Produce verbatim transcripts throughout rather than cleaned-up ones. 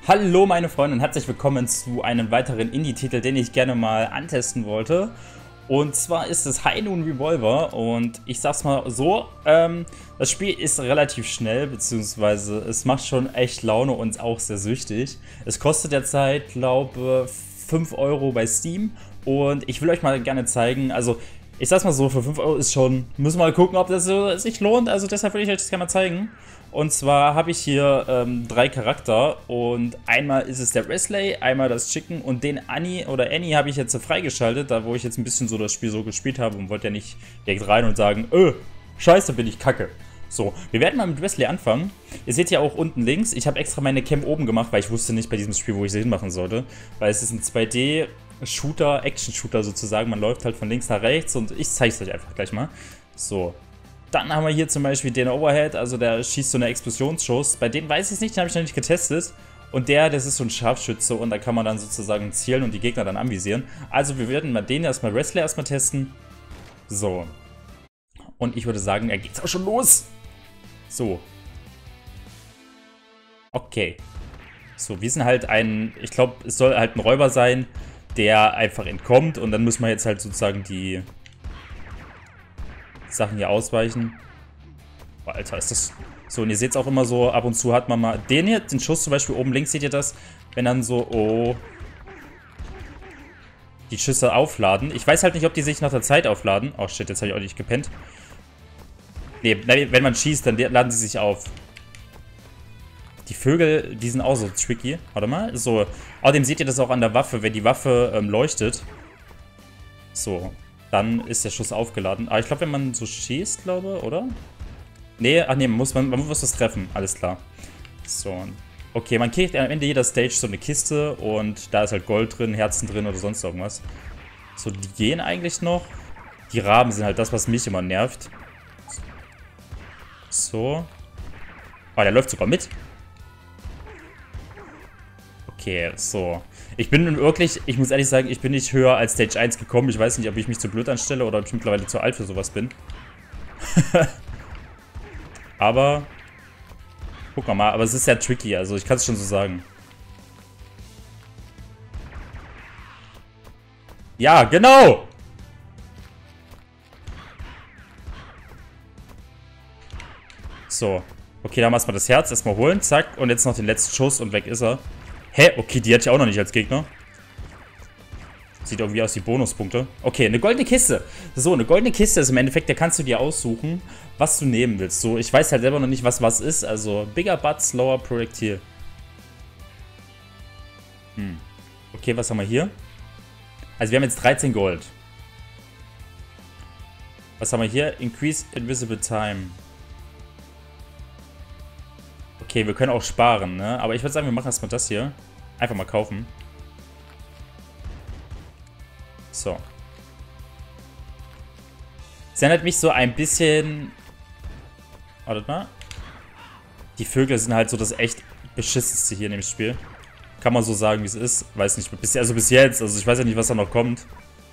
Hallo meine Freunde und herzlich willkommen zu einem weiteren Indie-Titel, den ich gerne mal antesten wollte. Und zwar ist es High Noon Revolver und ich sag's mal so, ähm, das Spiel ist relativ schnell, beziehungsweise es macht schon echt Laune und auch sehr süchtig. Es kostet derzeit, glaube ich, fünf Euro bei Steam und ich will euch mal gerne zeigen, also ich sag's mal so, für fünf Euro ist schon, müssen wir mal gucken, ob das so sich lohnt, also deshalb will ich euch das gerne mal zeigen. Und zwar habe ich hier ähm, drei Charakter und einmal ist es der Wesley, einmal das Chicken und den Annie oder Annie habe ich jetzt so freigeschaltet, da wo ich jetzt ein bisschen so das Spiel so gespielt habe und wollte ja nicht direkt rein und sagen, öh, scheiße, bin ich kacke. So, wir werden mal mit Wesley anfangen. Ihr seht ja auch unten links, ich habe extra meine Cam oben gemacht, weil ich wusste nicht bei diesem Spiel, wo ich sie hinmachen sollte. Weil es ist ein zwei D Shooter, Action-Shooter sozusagen, man läuft halt von links nach rechts und ich zeige es euch einfach gleich mal. So. Dann haben wir hier zum Beispiel den Overhead, also der schießt so eine Explosionsschuss. Bei denen weiß ich es nicht, den habe ich noch nicht getestet. Und der, das ist so ein Scharfschütze und da kann man dann sozusagen zielen und die Gegner dann anvisieren. Also wir werden mal den erstmal Wesley erstmal testen. So. Und ich würde sagen, er geht's auch schon los. So. Okay. So, wir sind halt ein, ich glaube, es soll halt ein Räuber sein, der einfach entkommt und dann müssen wir jetzt halt sozusagen die Sachen hier ausweichen. Boah, Alter, ist das... So, und ihr seht es auch immer so, ab und zu hat man mal... Den hier, den Schuss zum Beispiel oben links, seht ihr das? Wenn dann so, oh... Die Schüsse aufladen. Ich weiß halt nicht, ob die sich nach der Zeit aufladen. Oh shit, jetzt habe ich auch nicht gepennt. Nee, wenn man schießt, dann laden sie sich auf. Die Vögel, die sind auch so tricky. Warte mal. So, außerdem seht ihr das auch an der Waffe, wenn die Waffe ähm, leuchtet. So. Dann ist der Schuss aufgeladen. Aber ich glaube, wenn man so schießt, glaube, oder? Nee, ach nee, man muss, man, man muss das treffen. Alles klar. So. Okay, man kriegt am Ende jeder Stage so eine Kiste und da ist halt Gold drin, Herzen drin oder sonst irgendwas. So, die gehen eigentlich noch. Die Raben sind halt das, was mich immer nervt. So. Oh, der läuft sogar mit. Okay, so. Ich bin wirklich, ich muss ehrlich sagen, ich bin nicht höher als Stage eins gekommen. Ich weiß nicht, ob ich mich zu blöd anstelle oder ob ich mittlerweile zu alt für sowas bin. Aber, guck mal, aber es ist sehr tricky, also ich kann es schon so sagen. Ja, genau! So. Okay, dann erstmal das Herz erstmal holen, zack, und jetzt noch den letzten Schuss und weg ist er. Hä? Okay, die hatte ich auch noch nicht als Gegner. Sieht irgendwie aus wie Bonuspunkte. Okay, eine goldene Kiste. So, eine goldene Kiste ist im Endeffekt, da kannst du dir aussuchen, was du nehmen willst. So, ich weiß halt selber noch nicht, was was ist. Also, Bigger Butt, Slower Projectile. Hm. Okay, was haben wir hier? Also, wir haben jetzt dreizehn Gold. Was haben wir hier? Increase Invisible Time. Okay, wir können auch sparen, ne? Aber ich würde sagen, wir machen erstmal das hier. Einfach mal kaufen. So. Es erinnert mich so ein bisschen... Wartet mal. Die Vögel sind halt so das echt beschissenste hier in dem Spiel. Kann man so sagen, wie es ist. Weiß nicht, bis, also bis jetzt. Also ich weiß ja nicht, was da noch kommt.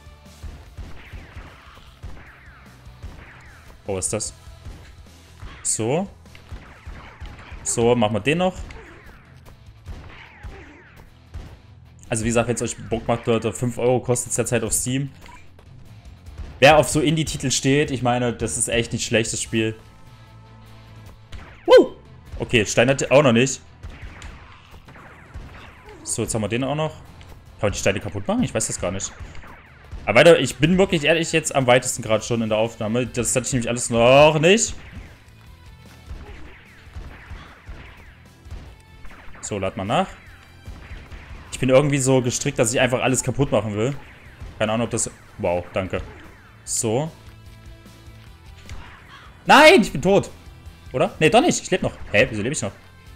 Oh, was ist das? So. So, machen wir den noch. Also wie gesagt, wenn es euch Bock macht, Leute, fünf Euro kostet es derzeit auf Steam. Wer auf so Indie-Titel steht, ich meine, das ist echt nicht schlecht, das Spiel. Woo! Okay, Stein hat auch noch nicht. So, jetzt haben wir den auch noch. Kann man die Steine kaputt machen? Ich weiß das gar nicht. Aber weiter, ich bin wirklich ehrlich jetzt am weitesten gerade schon in der Aufnahme. Das hatte ich nämlich alles noch nicht. So, lad mal nach. Ich bin irgendwie so gestrickt, dass ich einfach alles kaputt machen will. Keine Ahnung, ob das... Wow, danke. So. Nein, ich bin tot. Oder? Nee, doch nicht. Ich lebe noch. Hä, wieso lebe ich noch?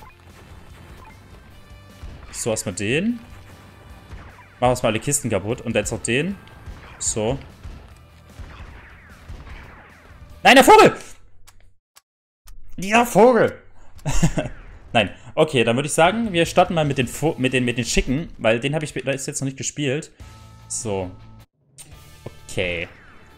So, erstmal den. Mach erstmal alle Kisten kaputt. Und jetzt noch den. So. Nein, der Vogel! Dieser Vogel! Nein. Okay, dann würde ich sagen, wir starten mal mit den, mit den, mit den Schicken, weil den habe ich da ist jetzt noch nicht gespielt. So. Okay.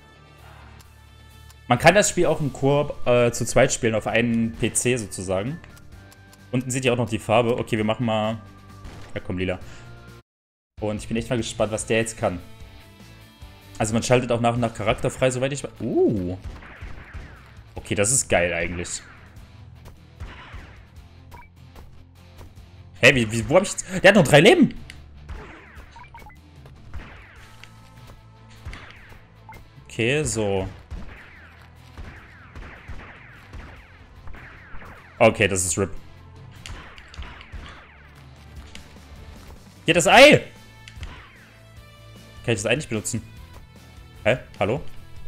Man kann das Spiel auch im Koop äh, zu zweit spielen, auf einen P C sozusagen. Unten seht ihr auch noch die Farbe. Okay, wir machen mal Ja, komm, lila. Und ich bin echt mal gespannt, was der jetzt kann. Also man schaltet auch nach und nach Charakter frei, soweit ich weiß. Uh. Okay, das ist geil eigentlich. Hä, hey, wie, wie, wo hab ich jetzt... Der hat noch drei Leben! Okay, so. Okay, das ist R I P. Hier, das Ei! Kann ich das Ei nicht benutzen? Hä? Hallo?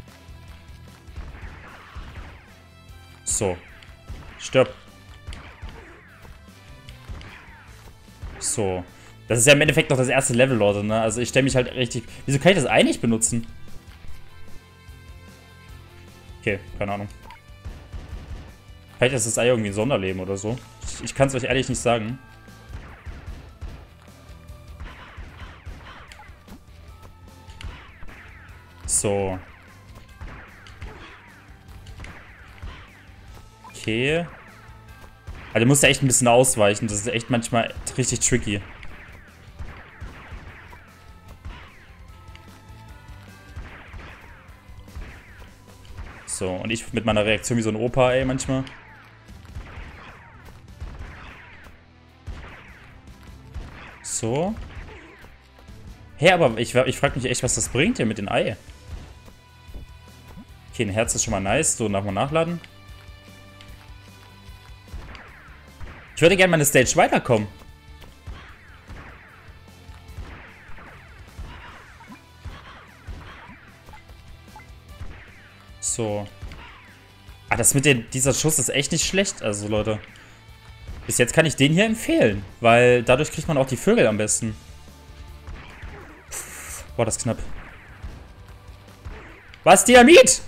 So. Stirb. So. Das ist ja im Endeffekt noch das erste Level, Leute, ne? Also ich stelle mich halt richtig... Wieso kann ich das Ei nicht benutzen? Okay, keine Ahnung. Vielleicht ist das Ei irgendwie ein Sonderleben oder so. Ich, ich kann es euch ehrlich nicht sagen. So. Okay. Also du musst ja echt ein bisschen ausweichen. Das ist echt manchmal richtig tricky. So, und ich mit meiner Reaktion wie so ein Opa, ey, manchmal. So. Hä, aber ich, ich frage mich echt, was das bringt hier mit dem Ei. Okay, ein Herz ist schon mal nice. So, nochmal nachladen. Ich würde gerne meine Stage weiterkommen. So. Ah, das mit den, dieser Schuss ist echt nicht schlecht. Also, Leute. Bis jetzt kann ich den hier empfehlen. Weil dadurch kriegt man auch die Vögel am besten. Boah, das ist knapp. Was? Dynamit?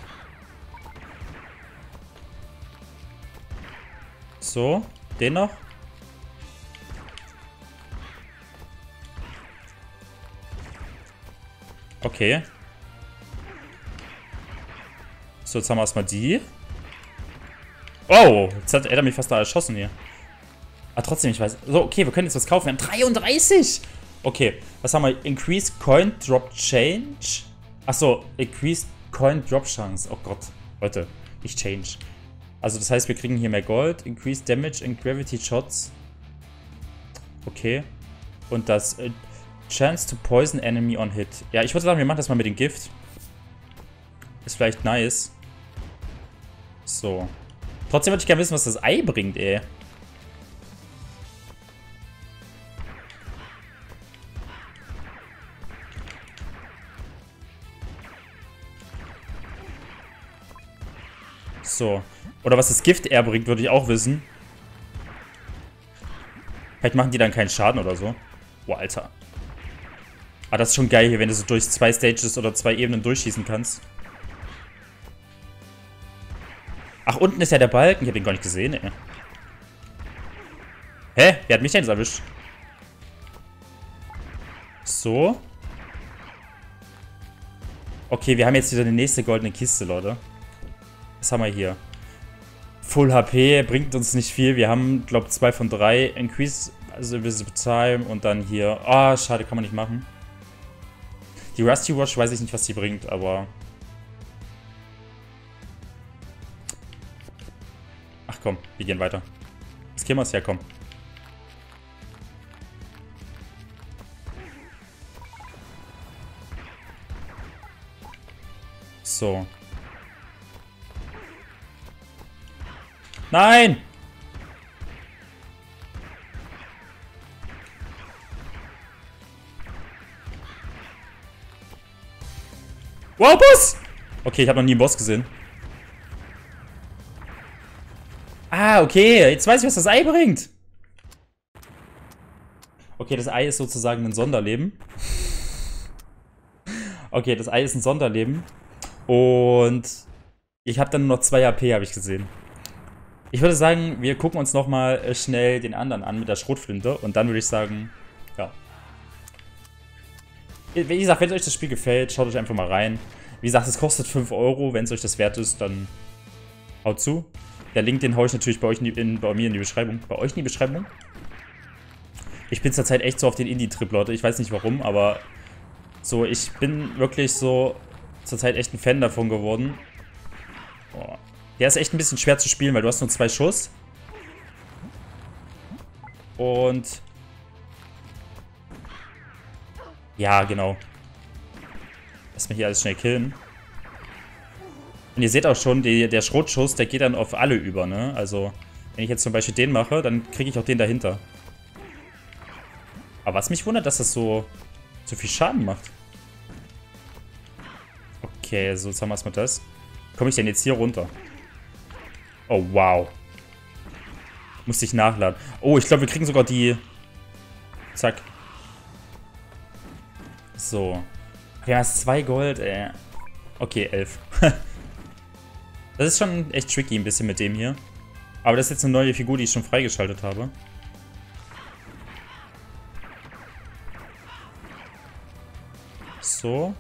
So. Den noch. Okay. So, jetzt haben wir erstmal die. Oh, jetzt hat er mich fast da erschossen hier. Aber trotzdem, ich weiß. So, okay, wir können jetzt was kaufen. Wir haben dreiunddreißig. Okay, was haben wir? Increase Coin Drop Change. Achso, Increase Coin Drop Chance. Oh Gott, Leute, nicht Change. Also das heißt, wir kriegen hier mehr Gold. Increase Damage and Gravity Shots. Okay. Und das äh, Chance to Poison Enemy on Hit. Ja, ich würde sagen, wir machen das mal mit dem Gift. Ist vielleicht nice. So. Trotzdem würde ich gerne wissen, was das Ei bringt, ey. So. Oder was das Gift eher bringt, würde ich auch wissen. Vielleicht machen die dann keinen Schaden oder so. Boah, Alter. Ah, das ist schon geil hier, wenn du so durch zwei Stages oder zwei Ebenen durchschießen kannst. Ach, unten ist ja der Balken. Ich hab den gar nicht gesehen, ey. Hä? Wer hat mich denn jetzt erwischt? So. Okay, wir haben jetzt wieder eine nächste goldene Kiste, Leute. Was haben wir hier? Full H P bringt uns nicht viel. Wir haben, glaube ich, zwei von drei. Increase, also Visible Time und dann hier. Ah, oh, schade, kann man nicht machen. Die Rusty Wash weiß ich nicht, was die bringt, aber... Ach komm, wir gehen weiter. Was gehen wir es? Ja, komm. So. Nein! Wow, Boss! Okay, ich habe noch nie einen Boss gesehen. Ah, okay. Jetzt weiß ich, was das Ei bringt. Okay, das Ei ist sozusagen ein Sonderleben. Okay, das Ei ist ein Sonderleben. Und ich habe dann nur noch zwei H P, habe ich gesehen. Ich würde sagen, wir gucken uns nochmal schnell den anderen an mit der Schrotflinte. Und dann würde ich sagen, ja. Wie gesagt, wenn euch das Spiel gefällt, schaut euch einfach mal rein. Wie gesagt, es kostet fünf Euro. Wenn es euch das wert ist, dann haut zu. Der Link, den haue ich natürlich bei euch in die, in, bei mir in die Beschreibung. Bei euch in die Beschreibung. Ich bin zurzeit echt so auf den Indie-Trip, Leute. Ich weiß nicht warum, aber so, ich bin wirklich so zurzeit echt ein Fan davon geworden. Boah. Der ist echt ein bisschen schwer zu spielen, weil du hast nur zwei Schuss. Und... Ja, genau. Lass mich hier alles schnell killen. Und ihr seht auch schon, die, der Schrotschuss, der geht dann auf alle über, ne? Also, wenn ich jetzt zum Beispiel den mache, dann kriege ich auch den dahinter. Aber was mich wundert, dass das so, so viel Schaden macht. Okay, so, jetzt haben wir erstmal das. Wie komme ich denn jetzt hier runter? Oh, wow. Musste ich nachladen. Oh, ich glaube, wir kriegen sogar die... Zack. So. Wir haben erst zwei Gold, ey. Okay, elf. Das ist schon echt tricky ein bisschen mit dem hier. Aber das ist jetzt eine neue Figur, die ich schon freigeschaltet habe. So.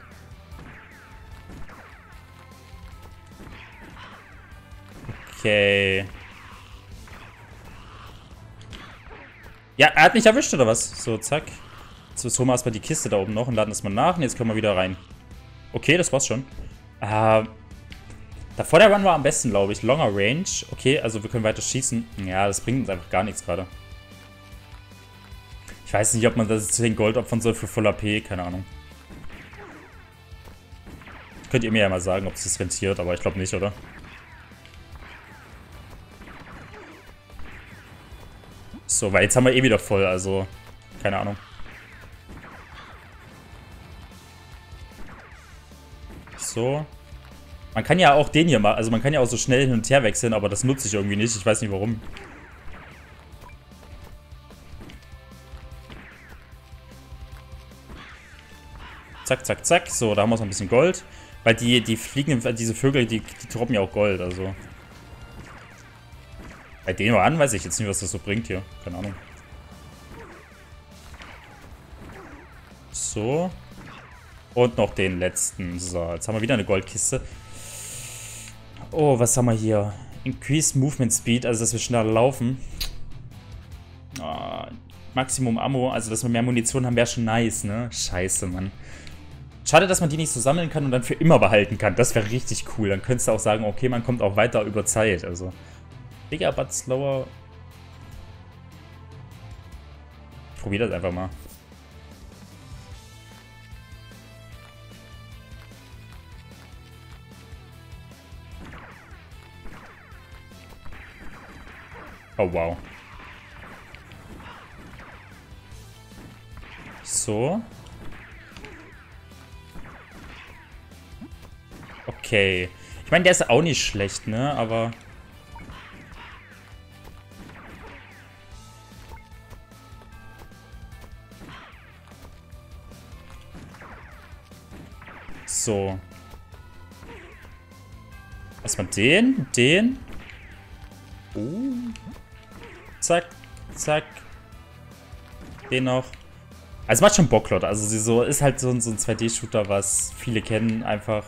Okay. Ja, er hat mich erwischt, oder was? So, zack. Jetzt holen wir erstmal die Kiste da oben noch und laden das mal nach. Und jetzt können wir wieder rein. Okay, das war's schon. Äh, davor der Run war am besten, glaube ich. Longer Range. Okay, also wir können weiter schießen. Ja, das bringt uns einfach gar nichts gerade. Ich weiß nicht, ob man das zehn Gold opfern soll für Full A P. Keine Ahnung. Könnt ihr mir ja mal sagen, ob es das rentiert. Aber ich glaube nicht, oder? So, weil jetzt haben wir eh wieder voll, also keine Ahnung. So. Man kann ja auch den hier mal, also man kann ja auch so schnell hin und her wechseln, aber das nutze ich irgendwie nicht. Ich weiß nicht warum. Zack, zack, zack. So, da haben wir so ein bisschen Gold. Weil die, die fliegenden, diese Vögel, die, die droppen ja auch Gold, also. Bei denen an weiß ich jetzt nicht, was das so bringt hier. Keine Ahnung. So. Und noch den letzten. So, jetzt haben wir wieder eine Goldkiste. Oh, was haben wir hier? Increase Movement Speed, also dass wir schneller laufen. Oh, Maximum Ammo, also dass wir mehr Munition haben, wäre schon nice, ne? Scheiße, Mann. Schade, dass man die nicht so sammeln kann und dann für immer behalten kann. Das wäre richtig cool. Dann könntest du auch sagen, okay, man kommt auch weiter über Zeit. Also, bigger but slower. Ich probiere das einfach mal. Oh, wow. So. Okay. Ich meine, der ist auch nicht schlecht, ne? Aber... So. Erstmal den, den. Uh. Zack, zack. Den noch. Also macht schon Bock, Leute. Also sie so ist halt so ein, so ein zwei D-Shooter, was viele kennen einfach.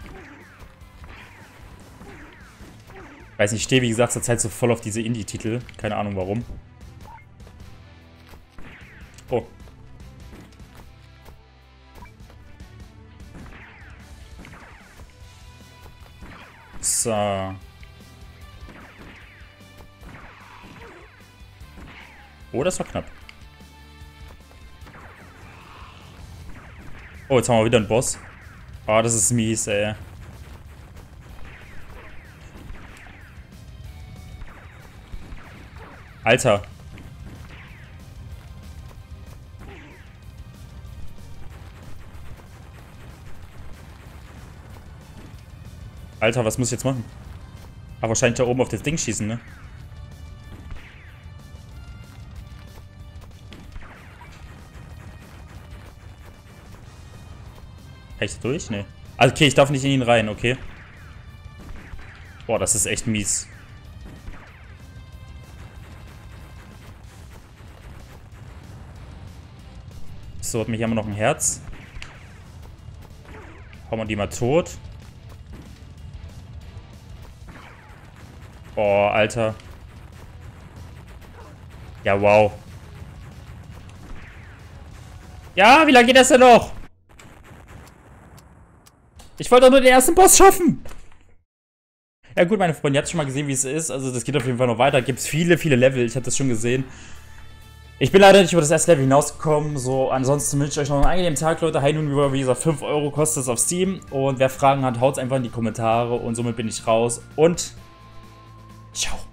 Weiß nicht, ich stehe wie gesagt zur Zeit so voll auf diese Indie-Titel. Keine Ahnung warum. Oh. So. Oh, das war knapp. Oh, jetzt haben wir wieder einen Boss. Oh, das ist mies, ey. Alter. Alter, was muss ich jetzt machen? Aber wahrscheinlich da oben auf das Ding schießen, ne? Kann ich da durch? Ne. Also, okay, ich darf nicht in ihn rein, okay. Boah, das ist echt mies. So, hat mich immer noch ein Herz. Hauen wir die mal tot. Oh, Alter. Ja, wow. Ja, wie lange geht das denn noch? Ich wollte doch nur den ersten Boss schaffen. Ja gut, meine Freunde, ihr habt schon mal gesehen, wie es ist. Also das geht auf jeden Fall noch weiter. Gibt es viele, viele Level. Ich habe das schon gesehen. Ich bin leider nicht über das erste Level hinausgekommen. So, ansonsten wünsche ich euch noch einen angenehmen Tag, Leute. High Noon Revolver, wie gesagt, fünf Euro kostet es auf Steam. Und wer Fragen hat, haut es einfach in die Kommentare. Und somit bin ich raus. Und ciao.